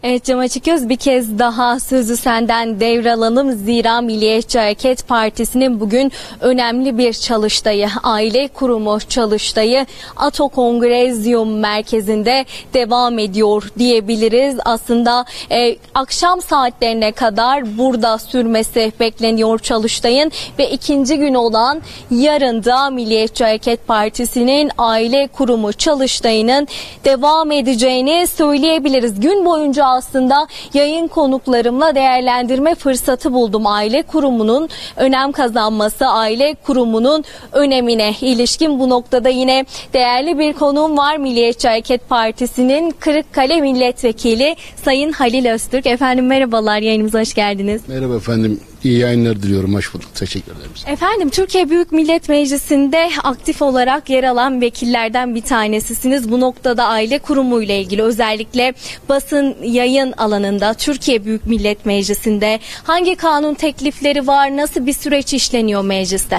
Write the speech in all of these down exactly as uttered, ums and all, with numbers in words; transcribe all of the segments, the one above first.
Evet Cem Açıköz, bir kez daha sözü senden devralalım. Zira Milliyetçi Hareket Partisi'nin bugün önemli bir çalıştayı, aile kurumu çalıştayı Ato Kongrezyum Merkezi'nde devam ediyor diyebiliriz. Aslında e, akşam saatlerine kadar burada sürmesi bekleniyor çalıştayın ve ikinci gün olan yarın da Milliyetçi Hareket Partisi'nin aile kurumu çalıştayının devam edeceğini söyleyebiliriz. Gün boyunca aslında yayın konuklarımla değerlendirme fırsatı buldum. Aile kurumunun önem kazanması, aile kurumunun önemine ilişkin bu noktada yine değerli bir konuğum var. Milliyetçi Hareket Partisi'nin Kırıkkale Milletvekili Sayın Halil Öztürk. Efendim merhabalar, yayınımıza hoş geldiniz. Merhaba efendim. İyi yayınlar diliyorum. Hoş bulduk. Teşekkür ederim. Efendim, Türkiye Büyük Millet Meclisi'nde aktif olarak yer alan vekillerden bir tanesisiniz. Bu noktada aile kurumu ile ilgili özellikle basın yayın alanında Türkiye Büyük Millet Meclisi'nde hangi kanun teklifleri var? Nasıl bir süreç işleniyor mecliste?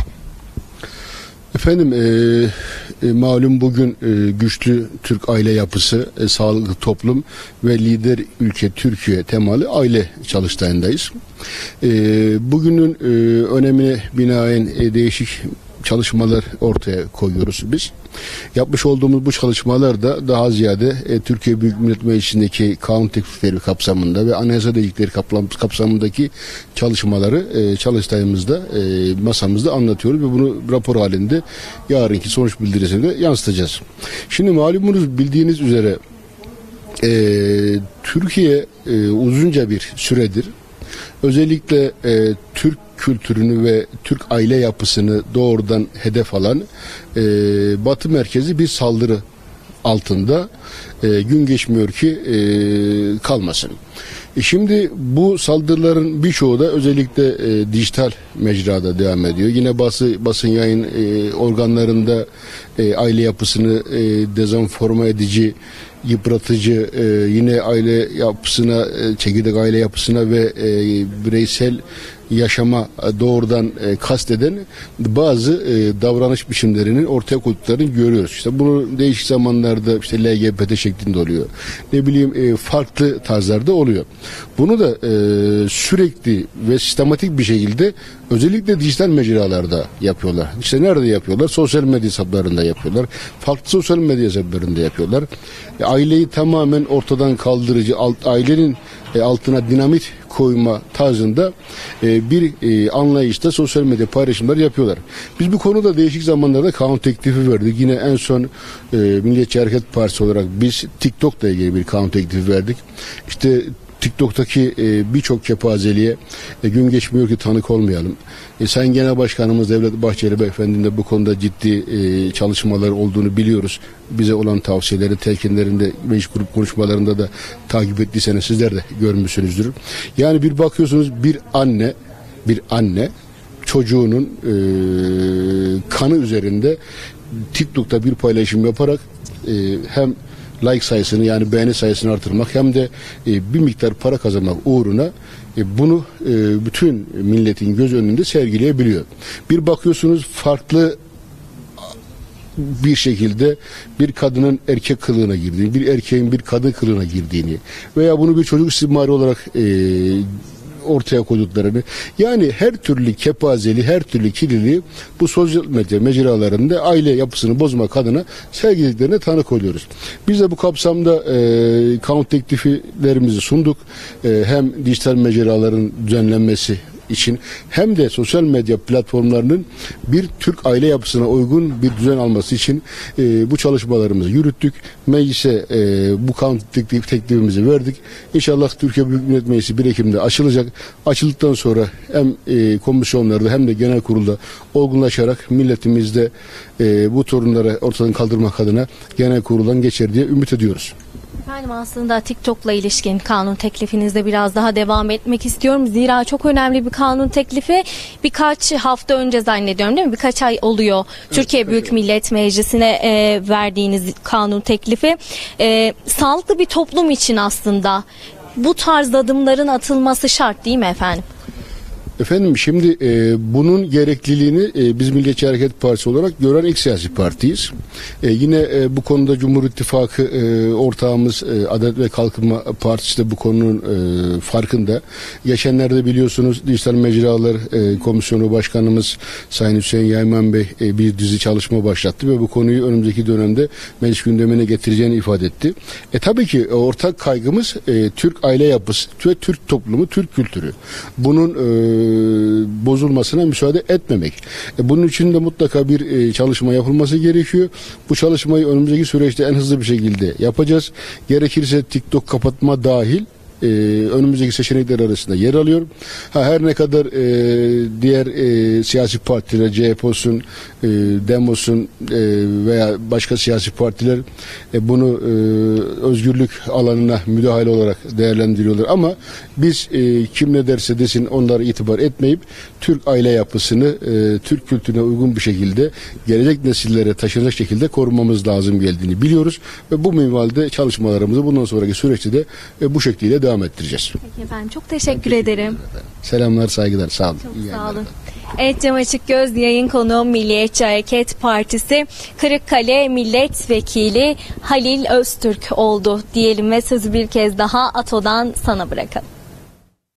Efendim e, e, malum bugün e, güçlü Türk aile yapısı, e, sağlıklı toplum ve lider ülke Türkiye temalı aile çalıştayındayız. E, bugünün e, önemine binaen e, değişik çalışmalar ortaya koyuyoruz biz. Yapmış olduğumuz bu çalışmalar da daha ziyade e, Türkiye Büyük Millet Meclisi'ndeki kanun teklifleri kapsamında ve anayasa değişiklikleri kapsamındaki çalışmaları e, çalıştayımızda, e, masamızda anlatıyoruz ve bunu rapor halinde yarınki sonuç bildirisine yansıtacağız. Şimdi malumunuz, bildiğiniz üzere e, Türkiye e, uzunca bir süredir özellikle e, Türk kültürünü ve Türk aile yapısını doğrudan hedef alan e, Batı merkezi bir saldırı altında e, gün geçmiyor ki e, kalmasın. E şimdi bu saldırıların birçoğu da özellikle e, dijital mecrada devam ediyor. Yine bası, basın yayın e, organlarında e, aile yapısını e, dezenforme edici, yıpratıcı, e, yine aile yapısına, e, çekirdek aile yapısına ve e, bireysel yaşama doğrudan e, kasteden bazı e, davranış biçimlerinin ortaya koyduklarını görüyoruz. İşte bunu değişik zamanlarda işte L G B T şeklinde oluyor. Ne bileyim e, farklı tarzlarda oluyor. Bunu da e, sürekli ve sistematik bir şekilde özellikle dijital mecralarda yapıyorlar. İşte nerede yapıyorlar? Sosyal medya hesaplarında yapıyorlar. Farklı sosyal medya hesaplarında yapıyorlar. E, aileyi tamamen ortadan kaldırıcı, alt, ailenin e, altına dinamit koyma tarzında e, bir e, anlayışta sosyal medya paylaşımları yapıyorlar. Biz bu konuda değişik zamanlarda kanun teklifi verdik. Yine en son e, Milliyetçi Hareket Partisi olarak biz TikTok'la ilgili bir kanun teklifi verdik. İşte TikTok'taki e, birçok kepazeliğe e, gün geçmiyor ki tanık olmayalım. E, Sayın Genel Başkanımız Devlet Bahçeli Beyefendi'nin de bu konuda ciddi e, çalışmalar olduğunu biliyoruz. Bize olan tavsiyeleri, telkinlerinde, meclis grup konuşmalarında da takip ettiyseniz sizler de görmüşsünüzdür. Yani bir bakıyorsunuz, bir anne, bir anne çocuğunun e, kanı üzerinde TikTok'ta bir paylaşım yaparak e, hem like sayısını, yani beğeni sayısını artırmak hem de e, bir miktar para kazanmak uğruna e, bunu e, bütün milletin göz önünde sergileyebiliyor. Bir bakıyorsunuz farklı bir şekilde bir kadının erkek kılığına girdiğini, bir erkeğin bir kadın kılığına girdiğini veya bunu bir çocuk istismarı olarak e, ortaya koyduklarını, yani her türlü kepazeli, her türlü kirliliği bu sosyal medya mecralarında aile yapısını bozmak adına sergilediklerine tanık oluyoruz. Biz de bu kapsamda e, kanun tekliflerimizi sunduk. E, hem dijital mecraların düzenlenmesi için hem de sosyal medya platformlarının bir Türk aile yapısına uygun bir düzen alması için e, bu çalışmalarımızı yürüttük. Meclise e, bu kanun teklif, teklifimizi verdik. İnşallah Türkiye Büyük Millet Meclisi bir Ekim'de açılacak. Açıldıktan sonra hem e, komisyonlarda hem de genel kurulda olgunlaşarak milletimizde e, bu sorunları ortadan kaldırmak adına genel kuruldan geçer diye ümit ediyoruz. Efendim, aslında TikTok'la ilişkin kanun teklifinizde biraz daha devam etmek istiyorum. Zira çok önemli bir kanun teklifi. Birkaç hafta önce zannediyorum, değil mi? Birkaç ay oluyor. Evet, Türkiye Büyük evet. Millet Meclisi'ne e, verdiğiniz kanun teklifi. E, sağlıklı bir toplum için aslında bu tarz adımların atılması şart, değil mi efendim? Efendim şimdi e, bunun gerekliliğini e, biz Milliyetçi Hareket Partisi olarak gören ilk siyasi partiyiz. E, yine e, bu konuda Cumhur İttifakı e, ortağımız e, Adalet ve Kalkınma Partisi de bu konunun e, farkında. Geçenlerde biliyorsunuz Dijital Mecralar e, Komisyonu Başkanımız Sayın Hüseyin Yayman Bey e, bir dizi çalışma başlattı ve bu konuyu önümüzdeki dönemde meclis gündemine getireceğini ifade etti. E tabii ki ortak kaygımız e, Türk aile yapısı ve Türk toplumu, Türk kültürü. Bunun e, bozulmasına müsaade etmemek. E, bunun için de mutlaka bir e, çalışma yapılması gerekiyor. Bu çalışmayı önümüzdeki süreçte en hızlı bir şekilde yapacağız. Gerekirse TikTok kapatma dahil Ee, önümüzdeki seçenekler arasında yer alıyor. Ha, her ne kadar e, diğer e, siyasi partiler, C H P olsun, e, DEM olsun e, veya başka siyasi partiler e, bunu e, özgürlük alanına müdahale olarak değerlendiriyorlar. Ama biz e, kim ne derse desin onlara itibar etmeyip Türk aile yapısını e, Türk kültürüne uygun bir şekilde gelecek nesillere taşınacak şekilde korumamız lazım geldiğini biliyoruz ve bu minvalde çalışmalarımızı bundan sonraki süreçte de e, bu şekliyle devam ettireceğiz. Peki efendim, çok teşekkür, teşekkür ederim. Selamlar, saygılar, sağ olun. Çok İyi sağ olun. Evet, Cem Açıkgöz yayın konuğum Milliyetçi Hareket Partisi Kırıkkale Milletvekili Halil Öztürk oldu diyelim ve sözü bir kez daha A T O'dan sana bırakalım.